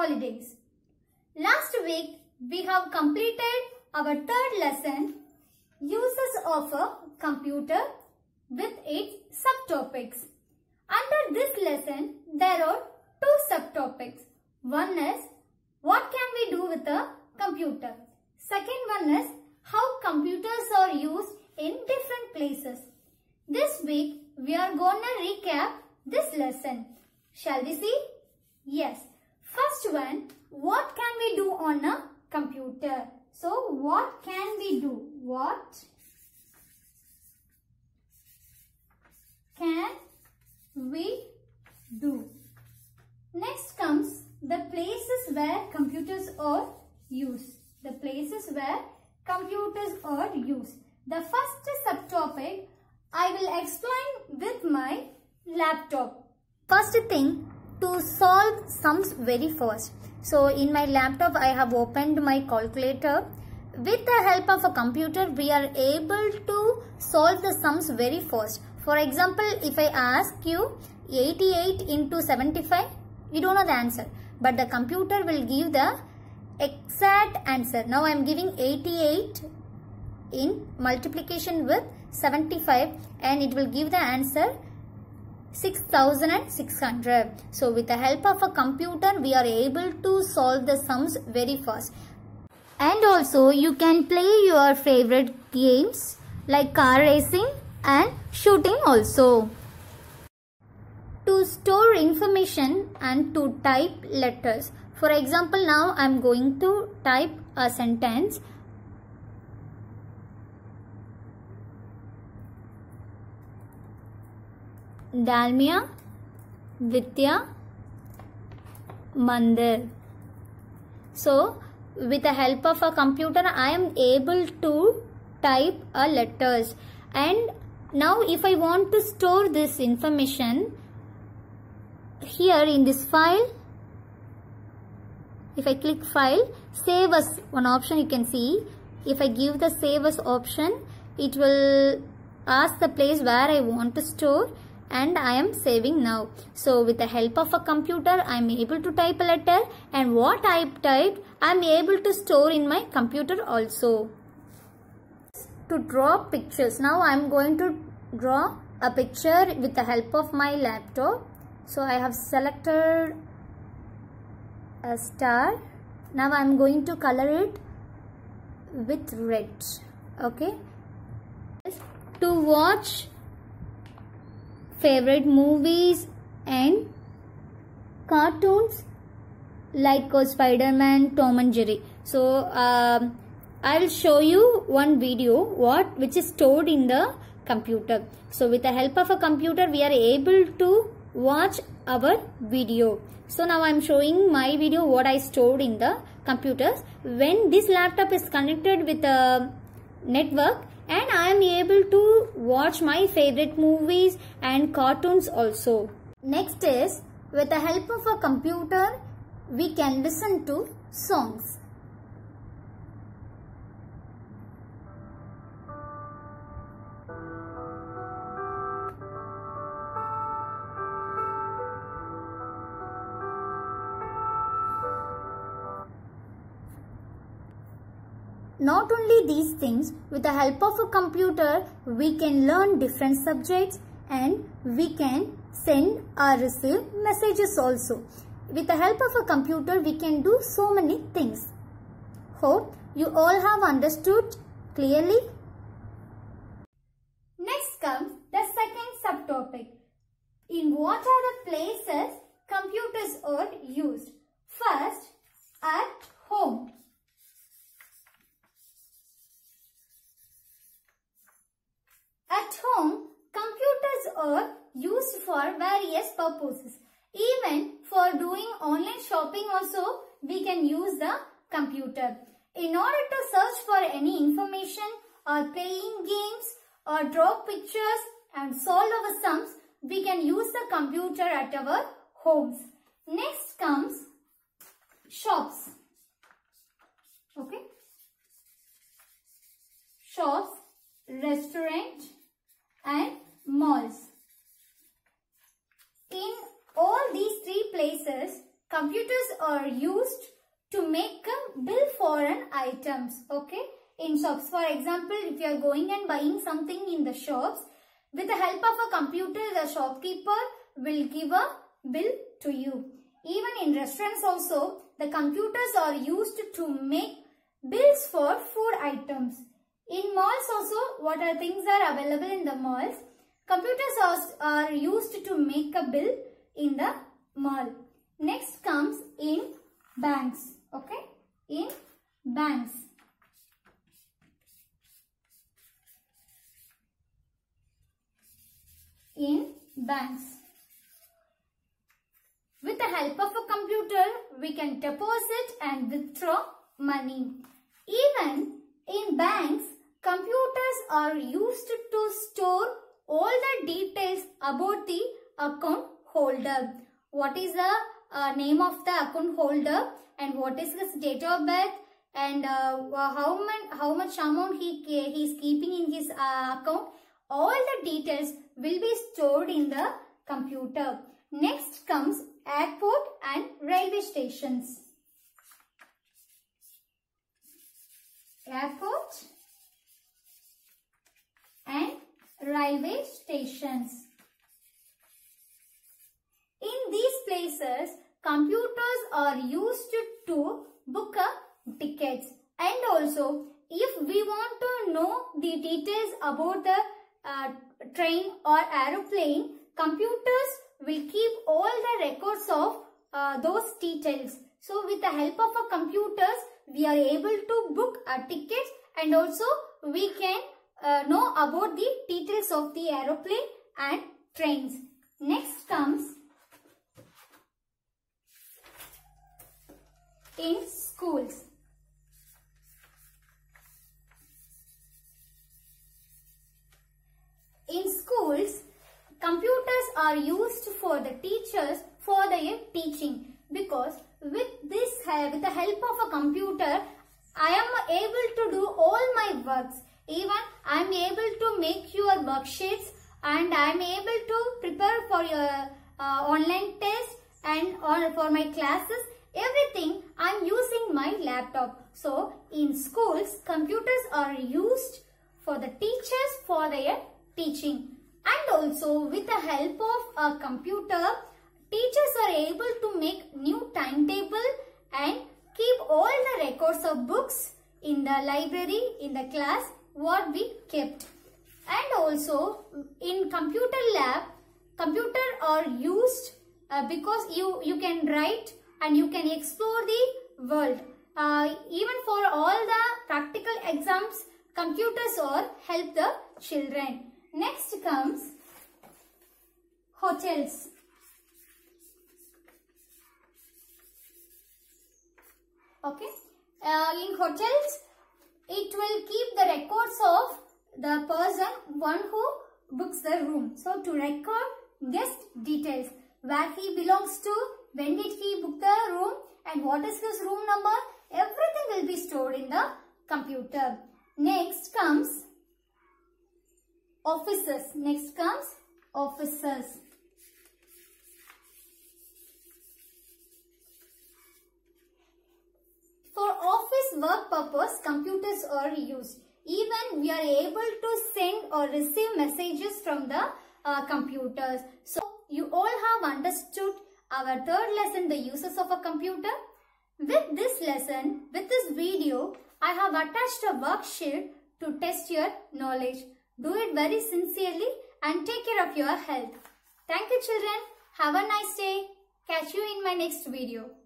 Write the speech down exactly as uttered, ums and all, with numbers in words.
holidays. Last week we have completed our third lesson, uses of a computer, with its subtopics. Under this lesson there are two subtopics. One is what can we do with a computer. Second one is how computers are used in different places. This week we are going to recap this lesson. Shall we see? Yes. First one, what can we do on a computer? So what can we do? What can we do? Next comes the places where computers are used. The places where computers are used. The first subtopic I will explain with my laptop. First thing, to solve sums very fast. So in my laptop I have opened my calculator. With the help of a computer we are able to solve the sums very fast. For example, if I ask you eighty-eight into seventy-five, you don't know the answer. But the computer will give the exact answer. Now I am giving eighty-eight in multiplication with seventy-five and it will give the answer six thousand six hundred. So with the help of a computer we are able to solve the sums very fast. And also you can play your favorite games like car racing and shooting also. To store information and to type letters. For example, now I am going to type a sentence. Dalmia Vidya Mandir. So with the help of a computer I am able to type a letters. And now if I want to store this information, here in this file, if I click file, save as one option you can see. If I give the save as option, it will ask the place where I want to store and I am saving now. So with the help of a computer I am able to type a letter and what I typed I am able to store in my computer also. To draw pictures, now I am going to draw a picture with the help of my laptop. So I have selected a star. Now I am going to color it with red. Okay. To watch favorite movies and cartoons like uh, Spider-Man, Tom and Jerry. So um, I will show you one video what which is stored in the computer. So with the help of a computer we are able to watch our video. So now I am showing my video what I stored in the computers. When this laptop is connected with a network and I am able to watch my favorite movies and cartoons also. Next is, with the help of a computer we can listen to songs. Not only these things, with the help of a computer we can learn different subjects and we can send or receive messages also. With the help of a computer we can do so many things. Hope you all have understood clearly. Next comes the second subtopic. In what are the places computers are used? First, at home. At home, computers are used for various purposes. Even for doing online shopping also, we can use the computer. In order to search for any information or playing games or draw pictures and solve our sums, we can use the computer at our homes. Next comes shops. Okay. Shops, restaurant and malls. In all these three places, computers are used to make a bill for an items. Okay. In shops, for example, if you are going and buying something in the shops, with the help of a computer, the shopkeeper will give a bill to you. Even in restaurants also, the computers are used to make bills for food items. In malls also, what are things are available in the malls? Computers are, are used to make a bill in the mall. Next comes in banks. Okay, in banks. In banks. With the help of a computer, we can deposit and withdraw money. Even in banks, computers are used to store all the details about the account holder. What is the uh, name of the account holder and what is his date of birth and uh, how, man, how much amount he, he is keeping in his uh, account. All the details will be stored in the computer. Next comes airport and railway stations. Airport and railway stations. In these places, computers are used to book a tickets. And also, if we want to know the details about the uh, train or aeroplane, computers will keep all the records of uh, those details. So, with the help of a computers, we are able to book a ticket and also we can uh, know about the details of the aeroplane and trains. Next comes in schools. In schools, computers are used for the teachers for their teaching, because with this with the help of a computer, I am able to do all my works. Even I am able to make your worksheets and I am able to prepare for your uh, online test and or for my classes. Everything I am using my laptop. So in schools, computers are used for the teachers for their teaching. And also with the help of a computer, teachers are able to make new timetable and keep all the records of books in the library, in the class, what we kept. And also in computer lab, computer are used uh, because you, you can write and you can explore the world. Uh, even for all the practical exams, computers are help the children. Next comes hotels. Okay. Uh, in hotels, it will keep the records of the person, one who books the room. So, to record guest details, where he belongs to, when did he book the room and what is his room number, everything will be stored in the computer. Next comes offices. Next comes offices. For office work purpose, computers are used. Even we are able to send or receive messages from the uh, computers. So, you all have understood our third lesson, the uses of a computer. With this lesson, with this video, I have attached a worksheet to test your knowledge. Do it very sincerely and take care of your health. Thank you, children. Have a nice day. Catch you in my next video.